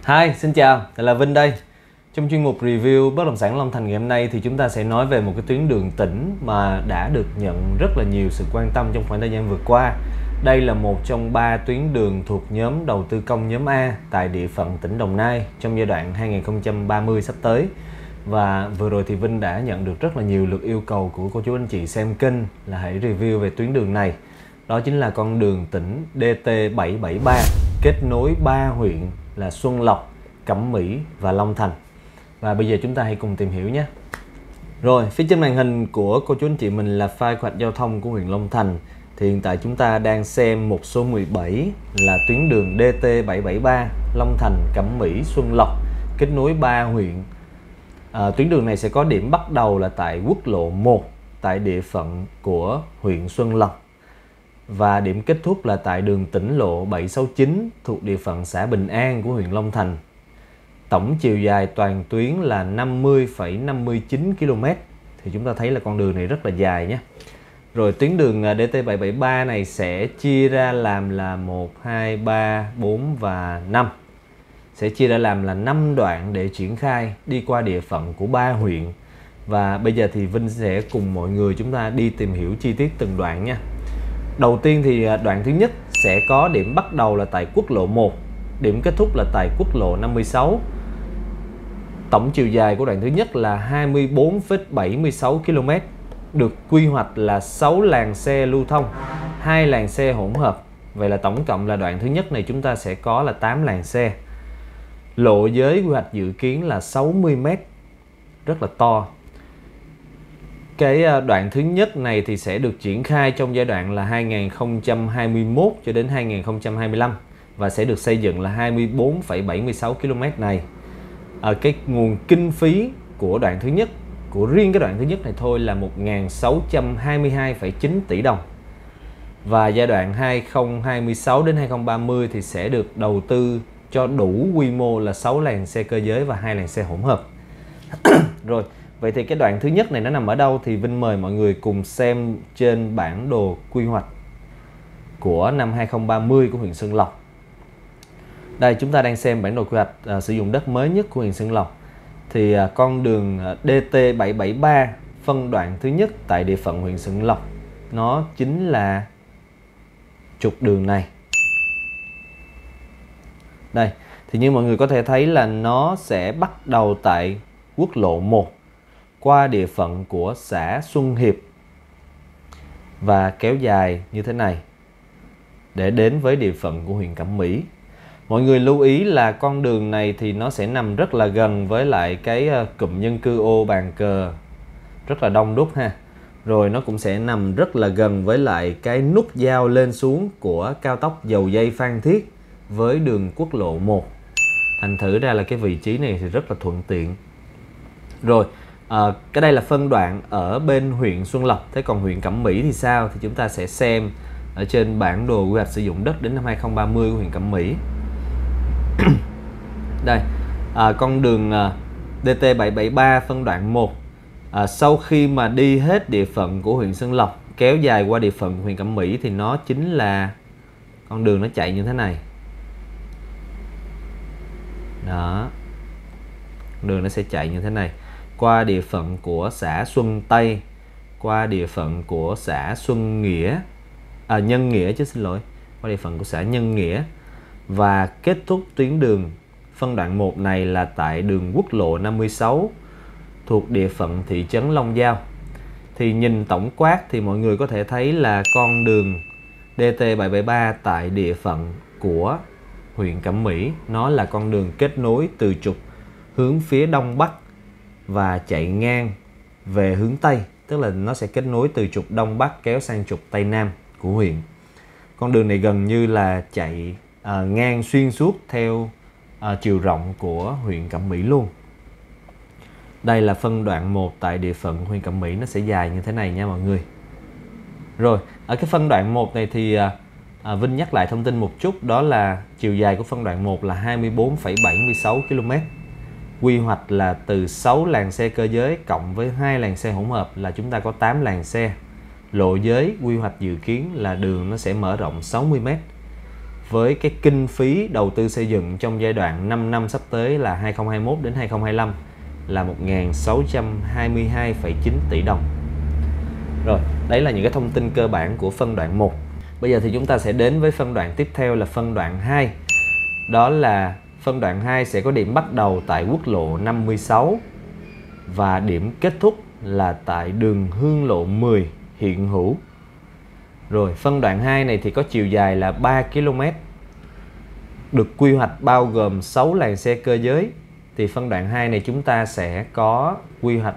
Hi, xin chào, tôi là Vinh đây. Trong chuyên mục review bất động sản Long Thành ngày hôm nay thì chúng ta sẽ nói về một cái tuyến đường tỉnh mà đã được nhận rất là nhiều sự quan tâm trong khoảng thời gian vừa qua. Đây là một trong 3 tuyến đường thuộc nhóm đầu tư công nhóm A tại địa phận tỉnh Đồng Nai trong giai đoạn 2030 sắp tới. Và vừa rồi thì Vinh đã nhận được rất là nhiều lượt yêu cầu của cô chú anh chị xem kênh là hãy review về tuyến đường này. Đó chính là con đường tỉnh DT773 kết nối 3 huyện là Xuân Lộc, Cẩm Mỹ và Long Thành. Và bây giờ chúng ta hãy cùng tìm hiểu nhé. Rồi, phía trên màn hình của cô chú anh chị mình là file quy hoạch giao thông của huyện Long Thành. Thì hiện tại chúng ta đang xem mục số 17 là tuyến đường DT773 Long Thành, Cẩm Mỹ, Xuân Lộc kết nối 3 huyện. Tuyến đường này sẽ có điểm bắt đầu là tại quốc lộ 1 tại địa phận của huyện Xuân Lộc. Và điểm kết thúc là tại đường tỉnh lộ 769 thuộc địa phận xã Bình An của huyện Long Thành. Tổng chiều dài toàn tuyến là 50,59 km. Thì chúng ta thấy là con đường này rất là dài nhé. Rồi tuyến đường DT773 này sẽ chia ra làm là 1, 2, 3, 4 và 5. Sẽ chia ra làm là 5 đoạn để triển khai đi qua địa phận của 3 huyện. Và bây giờ thì Vinh sẽ cùng mọi người chúng ta đi tìm hiểu chi tiết từng đoạn nha. Đầu tiên thì đoạn thứ nhất sẽ có điểm bắt đầu là tại quốc lộ 1, điểm kết thúc là tại quốc lộ 56. Tổng chiều dài của đoạn thứ nhất là 24,76 km, được quy hoạch là 6 làn xe lưu thông, 2 làn xe hỗn hợp. Vậy là tổng cộng là đoạn thứ nhất này chúng ta sẽ có là 8 làn xe. Lộ giới quy hoạch dự kiến là 60 m, rất là to. Cái đoạn thứ nhất này thì sẽ được triển khai trong giai đoạn là 2021 cho đến 2025 và sẽ được xây dựng là 24,76 km này. Cái nguồn kinh phí của đoạn thứ nhất, của riêng cái đoạn thứ nhất này thôi là 1.622,9 tỷ đồng. Và giai đoạn 2026 đến 2030 thì sẽ được đầu tư cho đủ quy mô là 6 làn xe cơ giới và 2 làn xe hỗn hợp. Rồi, vậy thì cái đoạn thứ nhất này nó nằm ở đâu thì Vinh mời mọi người cùng xem trên bản đồ quy hoạch của năm 2030 của huyện Xuân Lộc. Đây, chúng ta đang xem bản đồ quy hoạch sử dụng đất mới nhất của huyện Xuân Lộc. Thì con đường DT773 phân đoạn thứ nhất tại địa phận huyện Xuân Lộc nó chính là trục đường này. Đây, thì như mọi người có thể thấy là nó sẽ bắt đầu tại quốc lộ 1 qua địa phận của xã Xuân Hiệp và kéo dài như thế này để đến với địa phận của huyện Cẩm Mỹ. Mọi người lưu ý là con đường này thì nó sẽ nằm rất là gần với lại cái cụm dân cư ô Bàn Cờ, rất là đông đúc ha. Rồi nó cũng sẽ nằm rất là gần với lại cái nút giao lên xuống của cao tốc Dầu Dây Phan Thiết với đường quốc lộ 1. Thành thử ra là cái vị trí này thì rất là thuận tiện. Rồi, cái đây là phân đoạn ở bên huyện Xuân Lộc. Thế còn huyện Cẩm Mỹ thì sao? Thì chúng ta sẽ xem ở trên bản đồ quy hoạch sử dụng đất đến năm 2030 của huyện Cẩm Mỹ. Đây, con đường DT773 phân đoạn 1. Sau khi mà đi hết địa phận của huyện Xuân Lộc kéo dài qua địa phận của huyện Cẩm Mỹ thì nó chính là con đường nó chạy như thế này. Đó, đường nó sẽ chạy như thế này qua địa phận của xã Xuân Tây, qua địa phận của xã Xuân Nghĩa, Nhân Nghĩa chứ xin lỗi, qua địa phận của xã Nhân Nghĩa và kết thúc tuyến đường phân đoạn 1 này là tại đường quốc lộ 56 thuộc địa phận thị trấn Long Giao. Thì nhìn tổng quát thì mọi người có thể thấy là con đường DT773 tại địa phận của huyện Cẩm Mỹ nó là con đường kết nối từ trục hướng phía đông bắc và chạy ngang về hướng tây, tức là nó sẽ kết nối từ trục đông bắc kéo sang trục tây nam của huyện. Con đường này gần như là chạy ngang xuyên suốt theo chiều rộng của huyện Cẩm Mỹ luôn. Đây là phân đoạn 1 tại địa phận huyện Cẩm Mỹ, nó sẽ dài như thế này nha mọi người. Rồi, ở cái phân đoạn 1 này thì Vinh nhắc lại thông tin một chút, đó là chiều dài của phân đoạn 1 là 24,76 km. Quy hoạch là từ 6 làn xe cơ giới cộng với 2 làn xe hỗn hợp là chúng ta có 8 làn xe. Lộ giới quy hoạch dự kiến là đường nó sẽ mở rộng 60 m. với cái kinh phí đầu tư xây dựng trong giai đoạn 5 năm sắp tới là 2021 đến 2025 là 1.622,9 tỷ đồng. Rồi, đấy là những cái thông tin cơ bản của phân đoạn 1. Bây giờ thì chúng ta sẽ đến với phân đoạn tiếp theo là phân đoạn 2. Đó là phân đoạn 2 sẽ có điểm bắt đầu tại quốc lộ 56 và điểm kết thúc là tại đường Hương Lộ 10 hiện hữu. Rồi, phân đoạn 2 này thì có chiều dài là 3 km, được quy hoạch bao gồm 6 làn xe cơ giới. Thì phân đoạn 2 này chúng ta sẽ có quy hoạch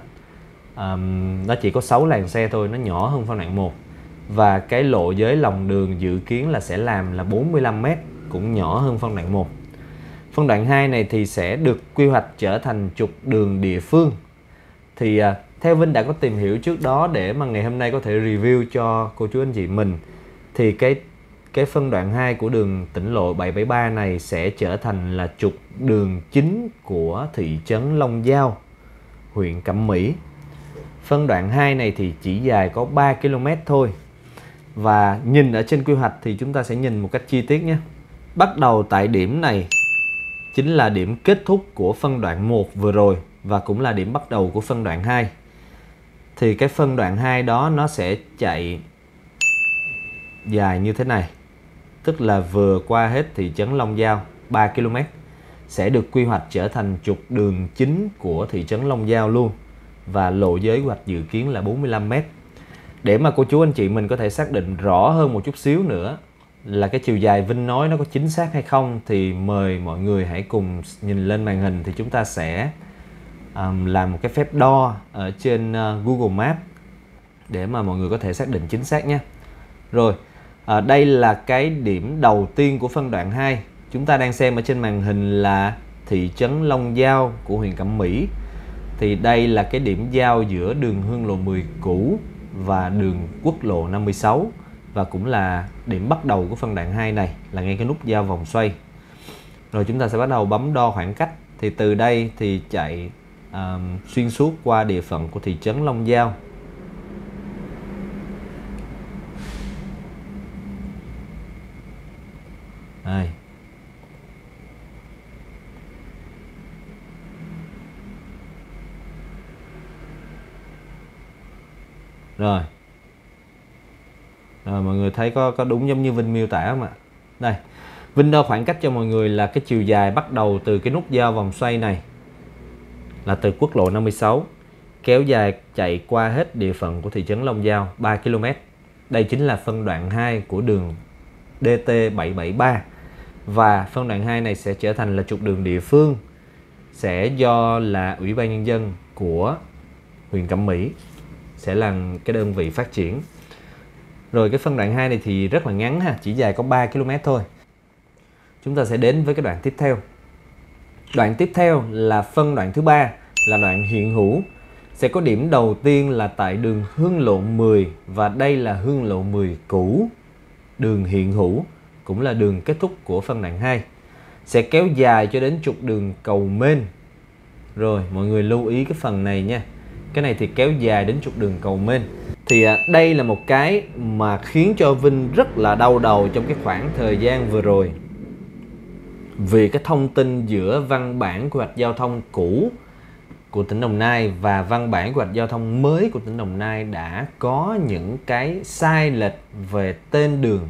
nó chỉ có 6 làn xe thôi, nó nhỏ hơn phân đoạn 1. Và cái lộ giới lòng đường dự kiến là sẽ làm là 45m, cũng nhỏ hơn phân đoạn 1. Phân đoạn 2 này thì sẽ được quy hoạch trở thành trục đường địa phương. Thì theo Vinh đã có tìm hiểu trước đó để mà ngày hôm nay có thể review cho cô chú anh chị mình, thì cái phân đoạn 2 của đường tỉnh lộ 773 này sẽ trở thành là trục đường chính của thị trấn Long Giao, huyện Cẩm Mỹ. Phân đoạn 2 này thì chỉ dài có 3 km thôi. Và nhìn ở trên quy hoạch thì chúng ta sẽ nhìn một cách chi tiết nhé. Bắt đầu tại điểm này chính là điểm kết thúc của phân đoạn 1 vừa rồi và cũng là điểm bắt đầu của phân đoạn 2. Thì cái phân đoạn 2 đó nó sẽ chạy dài như thế này. Tức là vừa qua hết thị trấn Long Giao 3 km sẽ được quy hoạch trở thành trục đường chính của thị trấn Long Giao luôn. Và lộ giới quy hoạch dự kiến là 45m. Để mà cô chú anh chị mình có thể xác định rõ hơn một chút xíu nữa là cái chiều dài Vinh nói nó có chính xác hay không, thì mời mọi người hãy cùng nhìn lên màn hình. Thì chúng ta sẽ làm một cái phép đo ở trên Google Maps để mà mọi người có thể xác định chính xác nhé. Rồi, đây là cái điểm đầu tiên của phân đoạn 2. Chúng ta đang xem ở trên màn hình là thị trấn Long Giao của huyện Cẩm Mỹ. Thì đây là cái điểm giao giữa đường Hương Lộ 10 cũ và đường quốc lộ 56. Và cũng là điểm bắt đầu của phân đoạn 2 này, là ngay cái nút giao vòng xoay. Rồi chúng ta sẽ bắt đầu bấm đo khoảng cách. Thì từ đây thì chạy xuyên suốt qua địa phận của thị trấn Long Giao. Đây. Rồi. Rồi mọi người thấy có đúng giống như Vinh miêu tả không ạ? Đây. Vinh đo khoảng cách cho mọi người là cái chiều dài bắt đầu từ cái nút giao vòng xoay này là từ quốc lộ 56 kéo dài chạy qua hết địa phận của thị trấn Long Giao 3 km. Đây chính là phân đoạn 2 của đường DT773. Và phân đoạn 2 này sẽ trở thành là trục đường địa phương, sẽ do là Ủy ban Nhân dân của huyện Cẩm Mỹ sẽ là cái đơn vị phát triển. Rồi cái phân đoạn 2 này thì rất là ngắn ha, chỉ dài có 3 km thôi. Chúng ta sẽ đến với cái đoạn tiếp theo. Đoạn tiếp theo là phân đoạn thứ 3, là đoạn hiện hữu. Sẽ có điểm đầu tiên là tại đường Hương Lộ 10 và đây là Hương Lộ 10 cũ. Đường hiện hữu cũng là đường kết thúc của phân đoạn 2. Sẽ kéo dài cho đến trục đường Cầu Mên. Rồi mọi người lưu ý cái phần này nha. Cái này thì kéo dài đến trục đường Cầu Mên. Thì đây là một cái mà khiến cho Vinh rất là đau đầu trong cái khoảng thời gian vừa rồi. Vì cái thông tin giữa văn bản quy hoạch giao thông cũ của tỉnh Đồng Nai và văn bản quy hoạch giao thông mới của tỉnh Đồng Nai đã có những cái sai lệch về tên đường.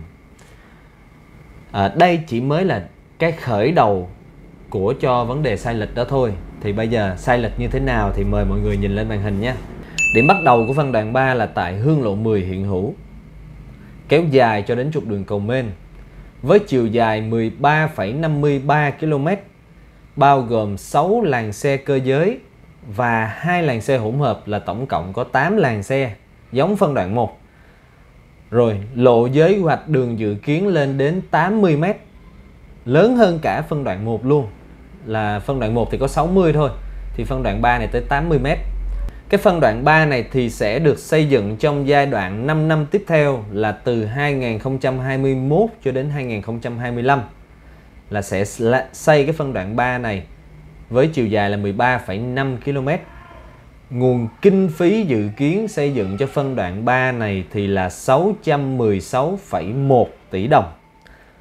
Đây chỉ mới là cái khởi đầu của cho vấn đề sai lệch đó thôi. Thì bây giờ sai lệch như thế nào thì mời mọi người nhìn lên màn hình nhé. Điểm bắt đầu của phân đoạn 3 là tại Hương Lộ 10 hiện hữu, kéo dài cho đến trục đường Cầu Mên với chiều dài 13,53 km, bao gồm 6 làn xe cơ giới và 2 làn xe hỗn hợp, là tổng cộng có 8 làn xe, giống phân đoạn 1. Rồi lộ giới quy hoạch đường dự kiến lên đến 80m, lớn hơn cả phân đoạn 1 luôn. Là phân đoạn 1 thì có 60 thôi, thì phân đoạn 3 này tới 80m. Cái phân đoạn 3 này thì sẽ được xây dựng trong giai đoạn 5 năm tiếp theo, là từ 2021 cho đến 2025. Là sẽ xây cái phân đoạn 3 này với chiều dài là 13,5 km. Nguồn kinh phí dự kiến xây dựng cho phân đoạn 3 này thì là 616,1 tỷ đồng.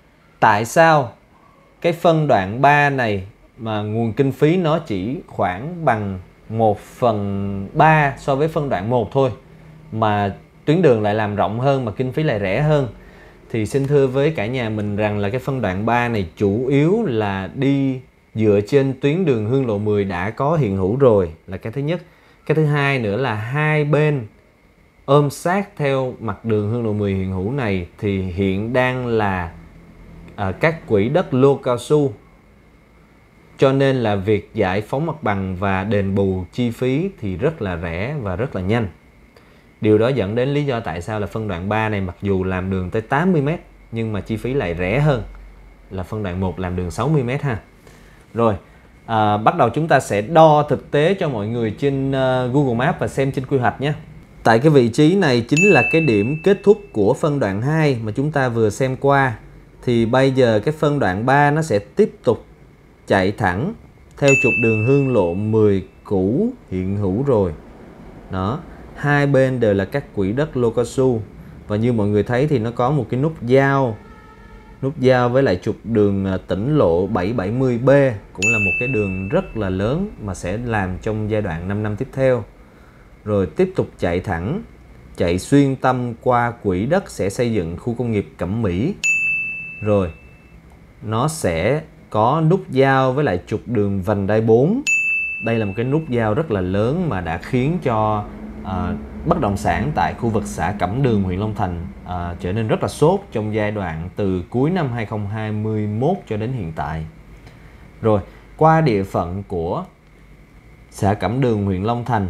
tại sao cái phân đoạn 3 này mà nguồn kinh phí nó chỉ khoảng bằng 1/3 so với phân đoạn 1 thôi, mà tuyến đường lại làm rộng hơn mà kinh phí lại rẻ hơn? Thì xin thưa với cả nhà mình rằng là cái phân đoạn 3 này chủ yếu là đi dựa trên tuyến đường Hương Lộ 10 đã có hiện hữu rồi, là cái thứ nhất. Cái thứ hai nữa là hai bên ôm sát theo mặt đường Hương Lộ 10 hiện hữu này thì hiện đang là các quỹ đất lô cao su, cho nên là việc giải phóng mặt bằng và đền bù chi phí thì rất là rẻ và rất là nhanh. Điều đó dẫn đến lý do tại sao là phân đoạn 3 này mặc dù làm đường tới 80m nhưng mà chi phí lại rẻ hơn là phân đoạn 1 làm đường 60m ha. Rồi, bắt đầu chúng ta sẽ đo thực tế cho mọi người trên Google Maps và xem trên quy hoạch nhé. Tại cái vị trí này chính là cái điểm kết thúc của phân đoạn 2 mà chúng ta vừa xem qua. Thì bây giờ cái phân đoạn 3 nó sẽ tiếp tục chạy thẳng theo trục đường Hương Lộ 10 cũ hiện hữu rồi. Đó, hai bên đều là các quỹ đất lô cao su. Và như mọi người thấy thì nó có một cái nút giao với lại trục đường tỉnh lộ 770B, cũng là một cái đường rất là lớn mà sẽ làm trong giai đoạn 5 năm tiếp theo. Rồi tiếp tục chạy thẳng, chạy xuyên tâm qua quỹ đất sẽ xây dựng khu công nghiệp Cẩm Mỹ. Rồi nó sẽ có nút giao với lại trục đường vành đai 4. Đây là một cái nút giao rất là lớn mà đã khiến cho bất động sản tại khu vực xã Cẩm Đường, huyện Long Thành trở nên rất là sốt trong giai đoạn từ cuối năm 2021 cho đến hiện tại. Rồi qua địa phận của xã Cẩm Đường, huyện Long Thành,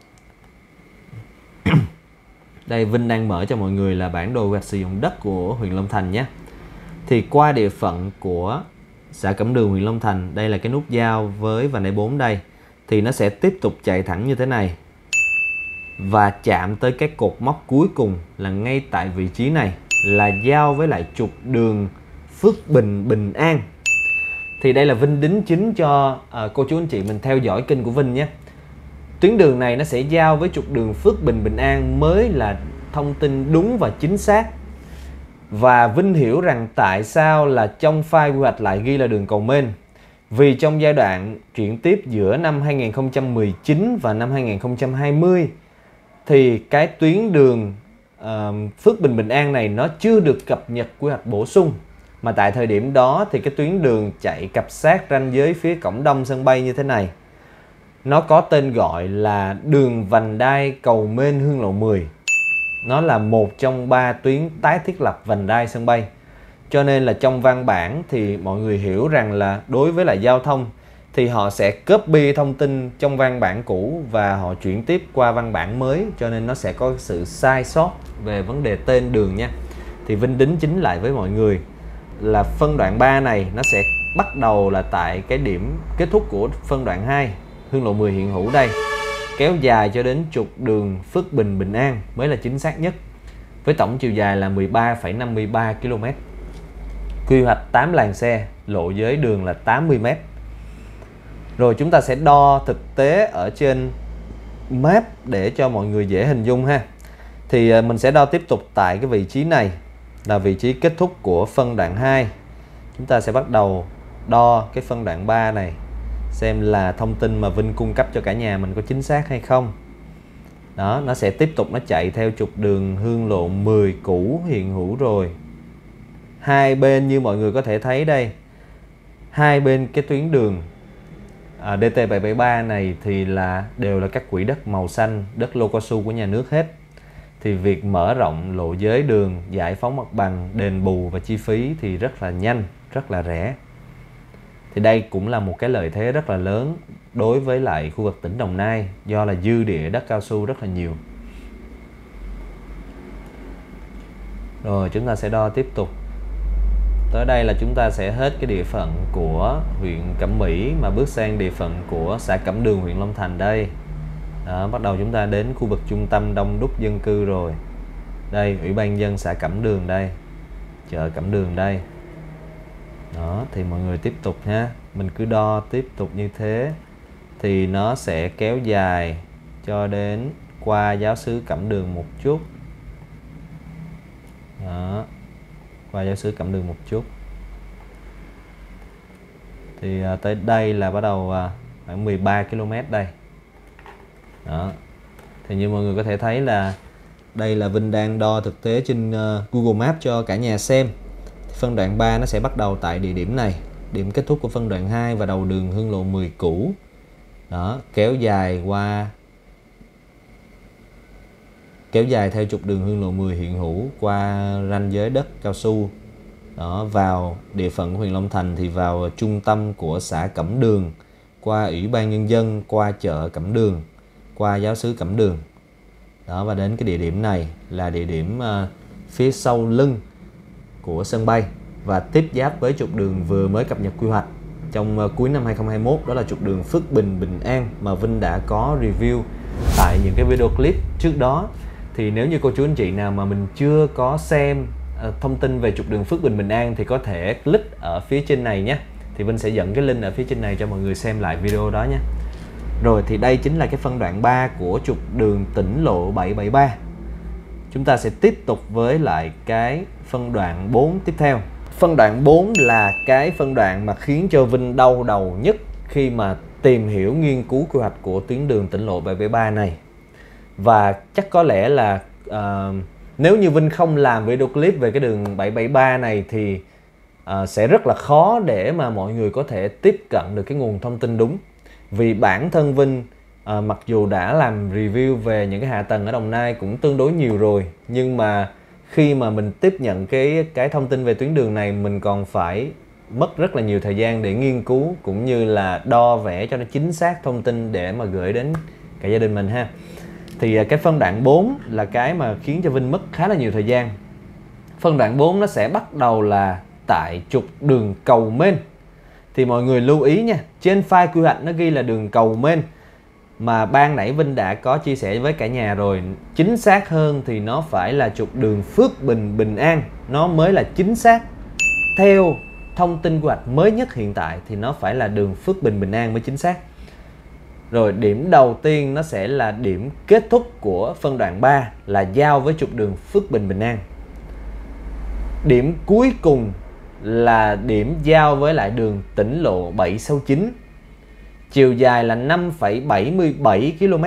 đây Vinh đang mở cho mọi người là bản đồ quy hoạch sử dụng đất của huyện Long Thành nhé. Thì qua địa phận của xã Cẩm Đường, huyện Long Thành, đây là cái nút giao với vành đai 4 đây, thì nó sẽ tiếp tục chạy thẳng như thế này và chạm tới cái cột mốc cuối cùng là ngay tại vị trí này, là giao với lại trục đường Phước Bình, Bình An. Thì đây là Vinh đính chính cho cô chú anh chị mình theo dõi kênh của Vinh nhé. Tuyến đường này nó sẽ giao với trục đường Phước Bình, Bình An mới là thông tin đúng và chính xác. Và Vinh hiểu rằng tại sao là trong file quy hoạch lại ghi là đường Cầu Mên. Vì trong giai đoạn chuyển tiếp giữa năm 2019 và năm 2020 thì cái tuyến đường Phước Bình, Bình An này nó chưa được cập nhật quy hoạch bổ sung. Mà tại thời điểm đó thì cái tuyến đường chạy cặp sát ranh giới phía cổng đông sân bay như thế này, nó có tên gọi là đường vành đai Cầu Mên Hương Lộ 10. Nó là một trong 3 tuyến tái thiết lập vành đai sân bay. Cho nên là trong văn bản thì mọi người hiểu rằng là đối với lại giao thông thì họ sẽ copy thông tin trong văn bản cũ và họ chuyển tiếp qua văn bản mới, cho nên nó sẽ có sự sai sót về vấn đề tên đường nha. Thì Vinh đính chính lại với mọi người là phân đoạn 3 này nó sẽ bắt đầu là tại cái điểm kết thúc của phân đoạn 2 Hương Lộ 10 hiện hữu đây, kéo dài cho đến trục đường Phước Bình, Bình An mới là chính xác nhất, với tổng chiều dài là 13,53 km. Quy hoạch 8 làn xe, lộ giới đường là 80m. Rồi chúng ta sẽ đo thực tế ở trên map để cho mọi người dễ hình dung ha. Thì mình sẽ đo tiếp tục tại cái vị trí này là vị trí kết thúc của phân đoạn 2. Chúng ta sẽ bắt đầu đo cái phân đoạn 3 này, xem là thông tin mà Vinh cung cấp cho cả nhà mình có chính xác hay không. Đó, nó sẽ tiếp tục nó chạy theo trục đường Hương Lộ 10 cũ hiện hữu rồi. Hai bên như mọi người có thể thấy đây, hai bên cái tuyến đường DT773 này thì đều là các quỹ đất màu xanh, đất lô cao su của nhà nước hết. Thì việc mở rộng lộ giới đường, giải phóng mặt bằng, đền bù và chi phí thì rất là nhanh, rất là rẻ. Thì đây cũng là một cái lợi thế rất là lớn đối với lại khu vực tỉnh Đồng Nai, do là dư địa đất cao su rất là nhiều. Rồi chúng ta sẽ đo tiếp tục. Tới đây là chúng ta sẽ hết cái địa phận của huyện Cẩm Mỹ mà bước sang địa phận của xã Cẩm Đường, huyện Long Thành đây. Đó, bắt đầu chúng ta đến khu vực trung tâm đông đúc dân cư rồi. Đây, Ủy ban nhân dân xã Cẩm Đường đây, chợ Cẩm Đường đây. Đó, thì mọi người tiếp tục nha. Mình cứ đo tiếp tục như thế thì nó sẽ kéo dài cho đến qua giáo xứ Cẩm Đường một chút. Đó, qua giáo xứ Cẩm Đường một chút. Thì tới đây là bắt đầu khoảng 13 km đây. Đó. Thì như mọi người có thể thấy là đây là Vinh đang đo thực tế trên Google Maps cho cả nhà xem. Phân đoạn 3 nó sẽ bắt đầu tại địa điểm này, điểm kết thúc của phân đoạn 2 và đầu đường Hương Lộ 10 cũ. Đó, kéo dài theo trục đường Hương Lộ 10 hiện hữu qua ranh giới đất cao su. Đó, vào địa phận huyện Long Thành thì vào trung tâm của xã Cẩm Đường, qua Ủy ban Nhân dân, qua chợ Cẩm Đường, qua giáo xứ Cẩm Đường. Đó, và đến cái địa điểm này là địa điểm phía sau lưng của sân bay và tiếp giáp với trục đường vừa mới cập nhật quy hoạch trong cuối năm 2021, đó là trục đường Phước Bình Bình An mà Vinh đã có review tại những cái video clip trước đó. Thì nếu như cô chú anh chị nào mà mình chưa có xem thông tin về trục đường Phước Bình Bình An thì có thể click ở phía trên này nhé. Thì Vinh sẽ dẫn cái link ở phía trên này cho mọi người xem lại video đó nhé. Rồi thì đây chính là cái phân đoạn 3 của trục đường tỉnh lộ 773. Chúng ta sẽ tiếp tục với lại cái phân đoạn 4 tiếp theo. Phân đoạn 4 là cái phân đoạn mà khiến cho Vinh đau đầu nhất khi mà tìm hiểu nghiên cứu quy hoạch của tuyến đường tỉnh lộ 773 này. Và chắc có lẽ là nếu như Vinh không làm video clip về cái đường 773 này thì sẽ rất là khó để mà mọi người có thể tiếp cận được cái nguồn thông tin đúng. Vì bản thân Vinh mặc dù đã làm review về những cái hạ tầng ở Đồng Nai cũng tương đối nhiều rồi, nhưng mà khi mà mình tiếp nhận cái thông tin về tuyến đường này, mình còn phải mất rất là nhiều thời gian để nghiên cứu cũng như là đo vẽ cho nó chính xác thông tin để mà gửi đến cả gia đình mình ha. Thì cái phân đoạn 4 là cái mà khiến cho Vinh mất khá là nhiều thời gian. Phân đoạn 4 nó sẽ bắt đầu là tại trục đường Cầu Mên. Thì mọi người lưu ý nha, trên file quy hoạch nó ghi là đường Cầu Mên, mà ban nãy Vinh đã có chia sẻ với cả nhà rồi. Chính xác hơn thì nó phải là trục đường Phước Bình Bình An, nó mới là chính xác. Theo thông tin quy hoạch mới nhất hiện tại thì nó phải là đường Phước Bình Bình An mới chính xác. Rồi điểm đầu tiên nó sẽ là điểm kết thúc của phân đoạn 3 là giao với trục đường Phước Bình Bình An. Điểm cuối cùng là điểm giao với lại đường tỉnh lộ 769. Chiều dài là 5,77 km.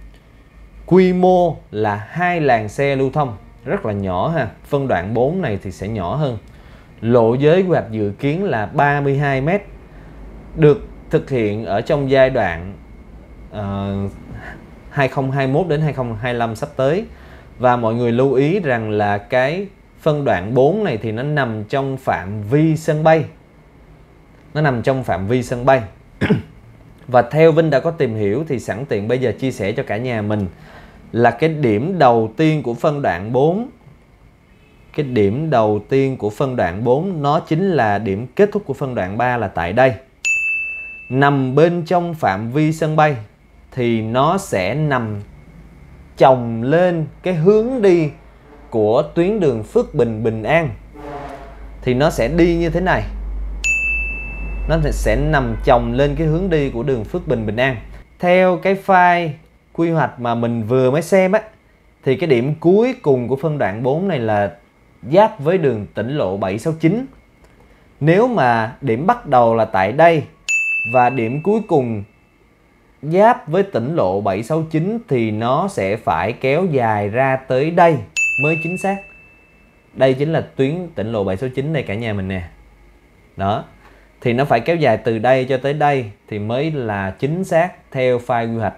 Quy mô là 2 làn xe lưu thông, rất là nhỏ ha. Phân đoạn 4 này thì sẽ nhỏ hơn. Lộ giới quy hoạch dự kiến là 32 m. Được thực hiện ở trong giai đoạn 2021 đến 2025 sắp tới. Và mọi người lưu ý rằng là cái phân đoạn 4 này thì nó nằm trong phạm vi sân bay. Nó nằm trong phạm vi sân bay. Và theo Vinh đã có tìm hiểu thì sẵn tiện bây giờ chia sẻ cho cả nhà mình là cái điểm đầu tiên của phân đoạn 4. Cái điểm đầu tiên của phân đoạn 4 nó chính là điểm kết thúc của phân đoạn 3 là tại đây. Nằm bên trong phạm vi sân bay thì nó sẽ nằm chồng lên cái hướng đi của tuyến đường Phước Bình Bình An. Thì nó sẽ đi như thế này. Nó sẽ nằm chồng lên cái hướng đi của đường Phước Bình Bình An. Theo cái file quy hoạch mà mình vừa mới xem á, thì cái điểm cuối cùng của phân đoạn 4 này là giáp với đường tỉnh lộ 769. Nếu mà điểm bắt đầu là tại đây và điểm cuối cùng giáp với tỉnh lộ 769 thì nó sẽ phải kéo dài ra tới đây mới chính xác. Đây chính là tuyến tỉnh lộ 769 này cả nhà mình nè. Đó. Thì nó phải kéo dài từ đây cho tới đây thì mới là chính xác theo file quy hoạch.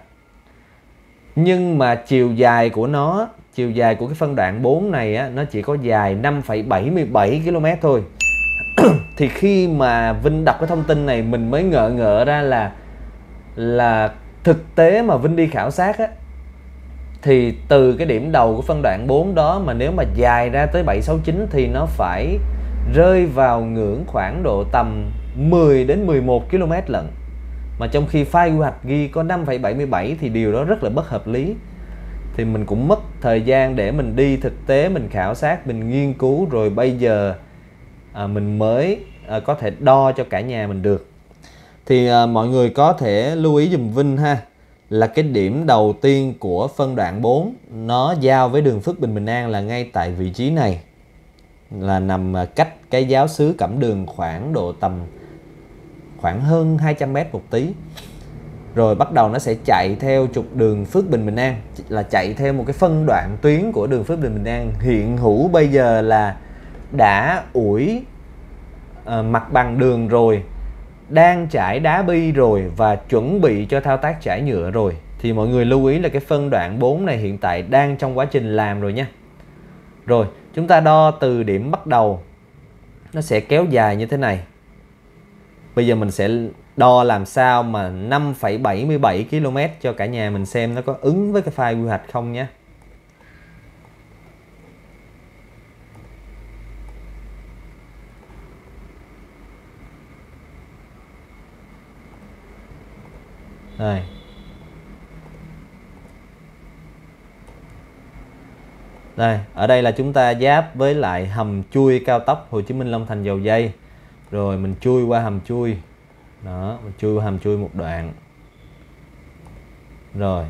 Nhưng mà chiều dài của nó, chiều dài của cái phân đoạn 4 này á, nó chỉ có dài 5,77 km thôi. Thì khi mà Vinh đọc cái thông tin này mình mới ngỡ ra là thực tế mà Vinh đi khảo sát á, thì từ cái điểm đầu của phân đoạn 4 đó mà nếu mà dài ra tới 769 thì nó phải rơi vào ngưỡng khoảng độ tầm 10 đến 11 km lận. Mà trong khi file quy hoạch ghi có 5,77 thì điều đó rất là bất hợp lý. Thì mình cũng mất thời gian để mình đi thực tế, mình khảo sát, mình nghiên cứu, rồi bây giờ mình mới có thể đo cho cả nhà mình được. Thì mọi người có thể lưu ý dùm Vinh ha, là cái điểm đầu tiên của phân đoạn 4 nó giao với đường Phước Bình Bình An là ngay tại vị trí này, là nằm cách cái giáo xứ Cẩm Đường khoảng độ tầm khoảng hơn 200m một tí. Rồi bắt đầu nó sẽ chạy theo trục đường Phước Bình Bình An, là chạy theo một cái phân đoạn tuyến của đường Phước Bình Bình An. Hiện hữu bây giờ là đã ủi mặt bằng đường rồi, đang trải đá bi rồi và chuẩn bị cho thao tác trải nhựa rồi. Thì mọi người lưu ý là cái phân đoạn 4 này hiện tại đang trong quá trình làm rồi nha. Rồi chúng ta đo từ điểm bắt đầu, nó sẽ kéo dài như thế này. Bây giờ mình sẽ đo làm sao mà 5,77 km cho cả nhà mình xem nó có ứng với cái file quy hoạch không nhé. Đây. Đây, ở đây là chúng ta giáp với lại hầm chui cao tốc Hồ Chí Minh Long Thành Dầu Dây. Rồi mình chui qua hầm chui. Đó, mình chui qua hầm chui một đoạn. Rồi.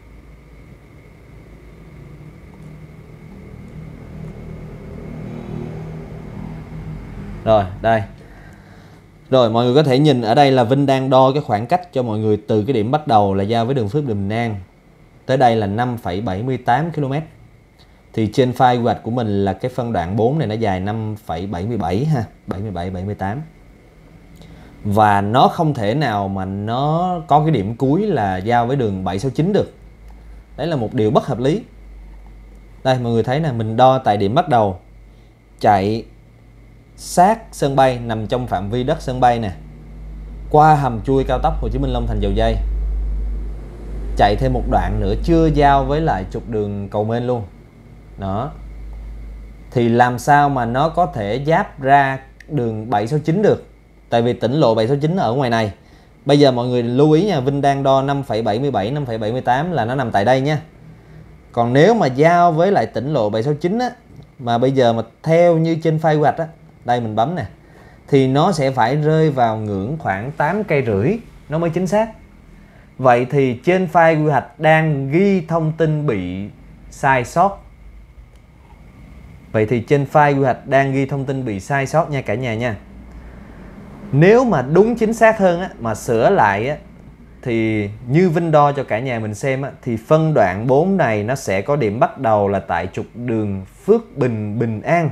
Rồi, đây. Rồi, mọi người có thể nhìn ở đây là Vinh đang đo cái khoảng cách cho mọi người từ cái điểm bắt đầu là giao với đường Phước Bình An tới đây là 5,78 km. Thì trên file quy hoạch của mình là cái phân đoạn 4 này nó dài 5,77 ha, 77 78. Và nó không thể nào mà nó có cái điểm cuối là giao với đường 769 được. Đấy là một điều bất hợp lý. Đây mọi người thấy nè, mình đo tại điểm bắt đầu chạy sát sân bay, nằm trong phạm vi đất sân bay nè, qua hầm chui cao tốc Hồ Chí Minh Long Thành Dầu Dây, chạy thêm một đoạn nữa chưa giao với lại trục đường Cầu Mên luôn. Đó. Thì làm sao mà nó có thể giáp ra đường 769 được? Tại vì tỉnh lộ 769 ở ngoài này. Bây giờ mọi người lưu ý nha, Vinh đang đo 5,77, 5,78 là nó nằm tại đây nha. Còn nếu mà giao với lại tỉnh lộ 769 á, mà bây giờ mà theo như trên file quy hoạch á, đây mình bấm nè, thì nó sẽ phải rơi vào ngưỡng khoảng 8,5 cây nó mới chính xác. Vậy thì trên file quy hoạch đang ghi thông tin bị sai sót. Vậy thì trên file quy hoạch đang ghi thông tin bị sai sót nha cả nhà nha. Nếu mà đúng chính xác hơn á, mà sửa lại á, thì như Vinh đo cho cả nhà mình xem á, thì phân đoạn 4 này nó sẽ có điểm bắt đầu là tại trục đường Phước Bình Bình An.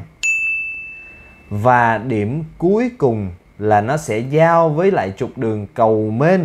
Và điểm cuối cùng là nó sẽ giao với lại trục đường Cầu Mên.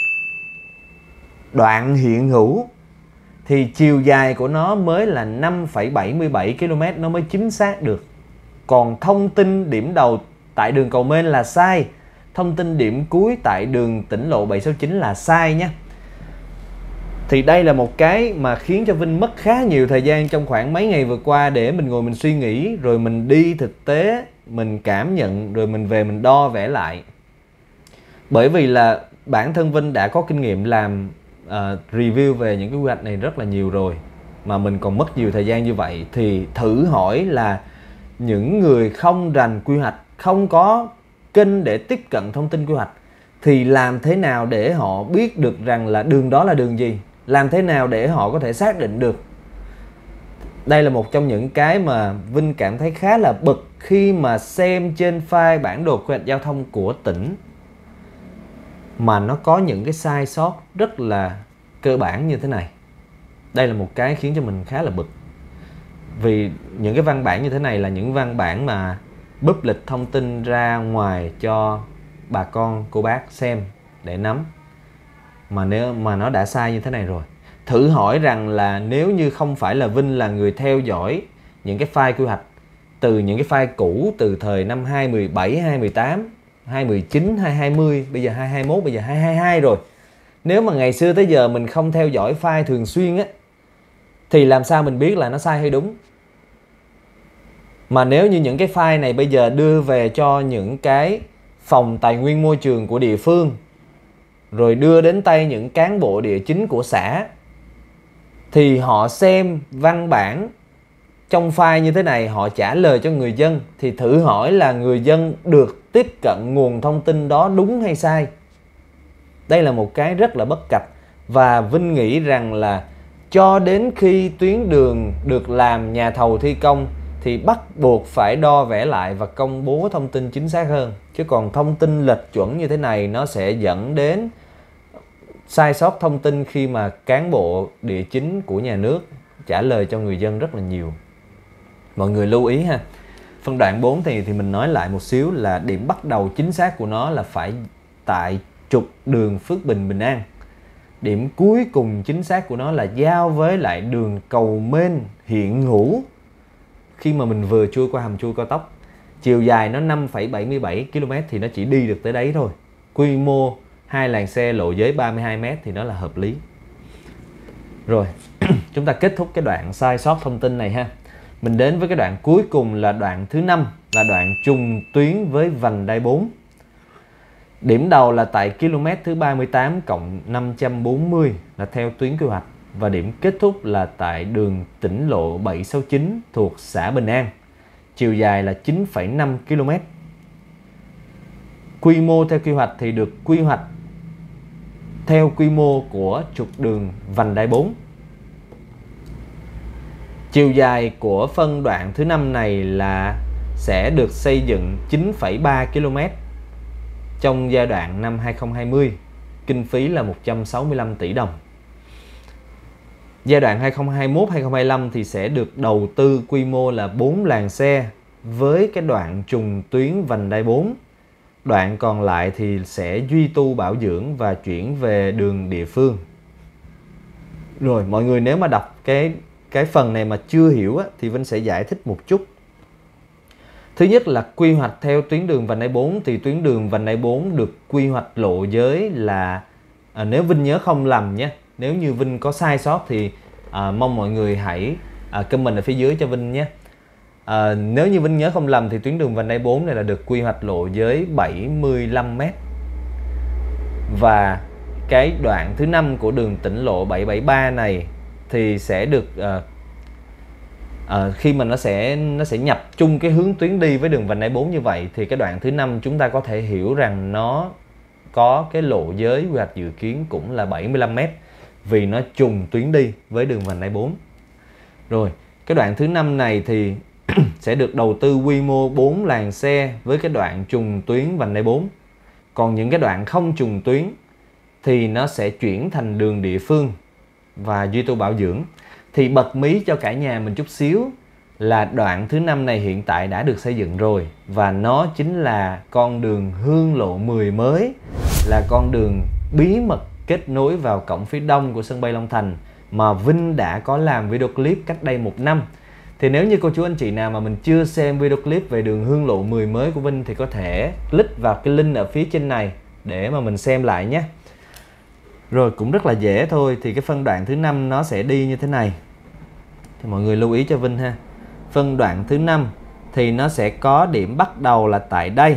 Đoạn hiện hữu thì chiều dài của nó mới là 5,77 km nó mới chính xác được. Còn thông tin điểm đầu tại đường Cầu Mên là sai. Thông tin điểm cuối tại đường tỉnh lộ 769 là sai nhé. Thì đây là một cái mà khiến cho Vinh mất khá nhiều thời gian trong khoảng mấy ngày vừa qua để mình ngồi mình suy nghĩ, rồi mình đi thực tế, mình cảm nhận, rồi mình về mình đo vẽ lại. Bởi vì là bản thân Vinh đã có kinh nghiệm làm review về những cái quy hoạch này rất là nhiều rồi, mà mình còn mất nhiều thời gian như vậy. Thì thử hỏi là những người không rành quy hoạch, không có kênh để tiếp cận thông tin quy hoạch, thì làm thế nào để họ biết được rằng là đường đó là đường gì? Làm thế nào để họ có thể xác định được? Đây là một trong những cái mà Vinh cảm thấy khá là bực khi mà xem trên file bản đồ quy hoạch giao thông của tỉnh mà nó có những cái sai sót rất là cơ bản như thế này. Đây là một cái khiến cho mình khá là bực. Vì những cái văn bản như thế này là những văn bản mà public thông tin ra ngoài cho bà con cô bác xem để nắm. Mà nếu mà nó đã sai như thế này rồi, thử hỏi rằng là nếu như không phải là Vinh là người theo dõi những cái file quy hoạch từ những cái file cũ từ thời năm 2017, 2018, 2019, 2020, bây giờ 2021, bây giờ 2022 rồi. Nếu mà ngày xưa tới giờ mình không theo dõi file thường xuyên á, thì làm sao mình biết là nó sai hay đúng? Mà nếu như những cái file này bây giờ đưa về cho những cái phòng tài nguyên môi trường của địa phương, rồi đưa đến tay những cán bộ địa chính của xã, thì họ xem văn bản trong file như thế này, họ trả lời cho người dân, thì thử hỏi là người dân được tiếp cận nguồn thông tin đó đúng hay sai? Đây là một cái rất là bất cập. Và Vinh nghĩ rằng là cho đến khi tuyến đường được làm nhà thầu thi công thì bắt buộc phải đo vẽ lại và công bố thông tin chính xác hơn. Chứ còn thông tin lệch chuẩn như thế này nó sẽ dẫn đến sai sót thông tin khi mà cán bộ địa chính của nhà nước trả lời cho người dân rất là nhiều. Mọi người lưu ý ha. Phân đoạn 4 thì mình nói lại một xíu là điểm bắt đầu chính xác của nó là phải tại trục đường Phước Bình Bình An. Điểm cuối cùng chính xác của nó là giao với lại đường cầu Mên hiện hữu khi mà mình vừa chui qua hầm chui cao tốc. Chiều dài nó 5,77 km thì nó chỉ đi được tới đấy thôi. Quy mô 2 làn xe lộ giới 32 m thì nó là hợp lý. Rồi, chúng ta kết thúc cái đoạn sai sót thông tin này ha. Mình đến với cái đoạn cuối cùng là đoạn thứ 5, là đoạn trùng tuyến với vành đai 4. Điểm đầu là tại km thứ 38 cộng 540 là theo tuyến quy hoạch. Và điểm kết thúc là tại đường tỉnh lộ 769 thuộc xã Bình An. Chiều dài là 9,5 km. Quy mô theo quy hoạch thì được quy hoạch theo quy mô của trục đường vành đai 4. Chiều dài của phân đoạn thứ 5 này là sẽ được xây dựng 9,3 km trong giai đoạn năm 2020. Kinh phí là 165 tỷ đồng. Giai đoạn 2021-2025 thì sẽ được đầu tư quy mô là 4 làn xe với cái đoạn trùng tuyến vành đai 4. Đoạn còn lại thì sẽ duy tu bảo dưỡng và chuyển về đường địa phương. Rồi, mọi người nếu mà đọc cái phần này mà chưa hiểu á, thì Vinh sẽ giải thích một chút. Thứ nhất là quy hoạch theo tuyến đường vành đai 4 thì tuyến đường vành đai 4 được quy hoạch lộ giới là nếu Vinh nhớ không lầm nhé. Nếu như Vinh có sai sót thì mong mọi người hãy comment ở phía dưới cho Vinh nhé. Nếu như Vinh nhớ không lầm thì tuyến đường vành đai 4 này là được quy hoạch lộ giới 75 m. Và cái đoạn thứ 5 của đường tỉnh lộ 773 này thì sẽ được khi mà nó sẽ nhập chung cái hướng tuyến đi với đường vành đai 4 như vậy thì cái đoạn thứ 5 chúng ta có thể hiểu rằng nó có cái lộ giới quy hoạch dự kiến cũng là 75 m vì nó trùng tuyến đi với đường vành đai 4. Rồi, cái đoạn thứ 5 này thì sẽ được đầu tư quy mô 4 làn xe với cái đoạn trùng tuyến vành đai 4. Còn những cái đoạn không trùng tuyến thì nó sẽ chuyển thành đường địa phương và duy tu bảo dưỡng. Thì bật mí cho cả nhà mình chút xíu là đoạn thứ 5 này hiện tại đã được xây dựng rồi. Và nó chính là con đường Hương Lộ 10 mới, là con đường bí mật kết nối vào cổng phía đông của sân bay Long Thành mà Vinh đã có làm video clip cách đây 1 năm. Thì nếu như cô chú anh chị nào mà mình chưa xem video clip về đường Hương Lộ 10 mới của Vinh thì có thể click vào cái link ở phía trên này để mà mình xem lại nhé. Rồi, cũng rất là dễ thôi. Thì cái phân đoạn thứ 5 nó sẽ đi như thế này. Thì mọi người lưu ý cho Vinh ha. Phân đoạn thứ 5 thì nó sẽ có điểm bắt đầu là tại đây.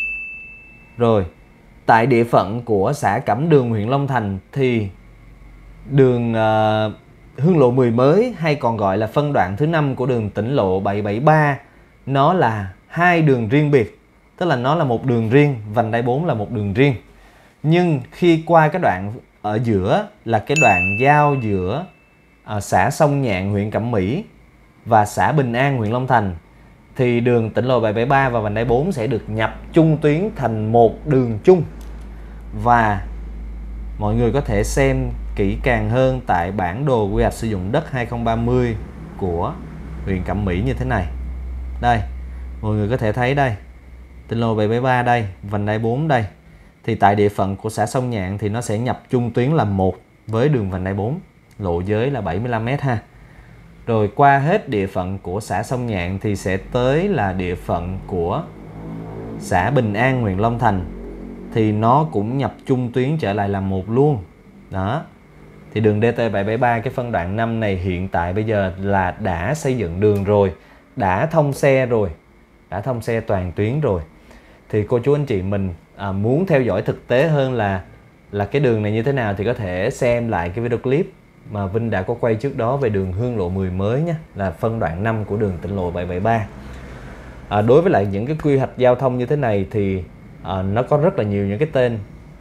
Rồi, tại địa phận của xã Cẩm Đường, huyện Long Thành thì đường Hương Lộ 10 mới hay còn gọi là phân đoạn thứ 5 của đường tỉnh lộ 773 nó là 2 đường riêng biệt. Tức là nó là một đường riêng, vành đai 4 là một đường riêng. Nhưng khi qua cái đoạn ở giữa là cái đoạn giao giữa xã Sông Nhạn, huyện Cẩm Mỹ và xã Bình An, huyện Long Thành thì đường tỉnh lộ 773 và vành đai 4 sẽ được nhập chung tuyến thành một đường chung. Và mọi người có thể xem kỹ càng hơn tại bản đồ quy hoạch sử dụng đất 2030 của huyện Cẩm Mỹ như thế này. Đây, mọi người có thể thấy đây, tỉnh lộ 773 đây, vành đai 4 đây. Thì tại địa phận của xã Sông Nhạn thì nó sẽ nhập chung tuyến là một với đường vành đai 4, lộ giới là 75 m ha. Rồi qua hết địa phận của xã Sông Nhạn thì sẽ tới là địa phận của xã Bình An, huyện Long Thành. Thì nó cũng nhập chung tuyến trở lại là một luôn. Đó. Thì đường DT773 cái phân đoạn 5 này hiện tại bây giờ là đã xây dựng đường rồi, đã thông xe rồi, đã thông xe toàn tuyến rồi. Thì cô chú anh chị mình muốn theo dõi thực tế hơn là cái đường này như thế nào thì có thể xem lại cái video clip mà Vinh đã có quay trước đó về đường Hương Lộ 10 mới nhé, là phân đoạn 5 của đường tỉnh lộ 773. Đối với lại những cái quy hoạch giao thông như thế này thì nó có rất là nhiều những cái tên.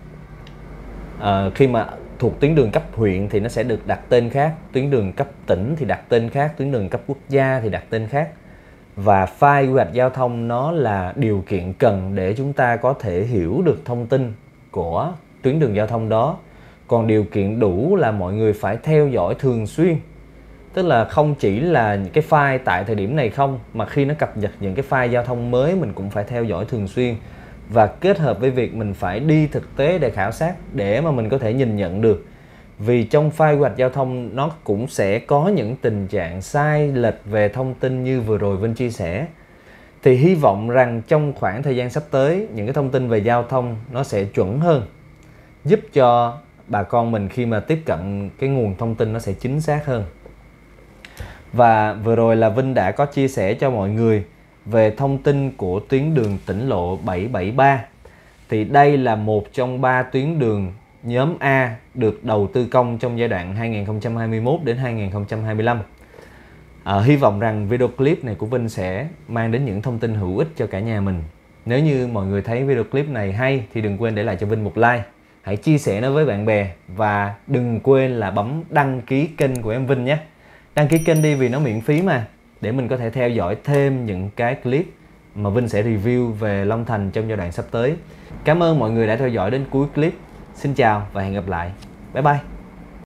Khi mà thuộc tuyến đường cấp huyện thì nó sẽ được đặt tên khác, tuyến đường cấp tỉnh thì đặt tên khác, tuyến đường cấp quốc gia thì đặt tên khác. Và file quy hoạch giao thông nó là điều kiện cần để chúng ta có thể hiểu được thông tin của tuyến đường giao thông đó. Còn điều kiện đủ là mọi người phải theo dõi thường xuyên. Tức là không chỉ là những cái file tại thời điểm này không, mà khi nó cập nhật những cái file giao thông mới mình cũng phải theo dõi thường xuyên. Và kết hợp với việc mình phải đi thực tế để khảo sát, để mà mình có thể nhìn nhận được. Vì trong file quy hoạch giao thông nó cũng sẽ có những tình trạng sai lệch về thông tin như vừa rồi Vinh chia sẻ. Thì hy vọng rằng trong khoảng thời gian sắp tới, những cái thông tin về giao thông nó sẽ chuẩn hơn, giúp cho bà con mình khi mà tiếp cận cái nguồn thông tin nó sẽ chính xác hơn. Và vừa rồi là Vinh đã có chia sẻ cho mọi người về thông tin của tuyến đường tỉnh lộ 773. Thì đây là một trong 3 tuyến đường nhóm A được đầu tư công trong giai đoạn 2021 đến 2025. Hy vọng rằng video clip này của Vinh sẽ mang đến những thông tin hữu ích cho cả nhà mình. Nếu như mọi người thấy video clip này hay thì đừng quên để lại cho Vinh một like. Hãy chia sẻ nó với bạn bè và đừng quên là bấm đăng ký kênh của em Vinh nhé. Đăng ký kênh đi vì nó miễn phí mà, để mình có thể theo dõi thêm những cái clip mà Vinh sẽ review về Long Thành trong giai đoạn sắp tới. Cảm ơn mọi người đã theo dõi đến cuối clip. Xin chào và hẹn gặp lại. Bye bye.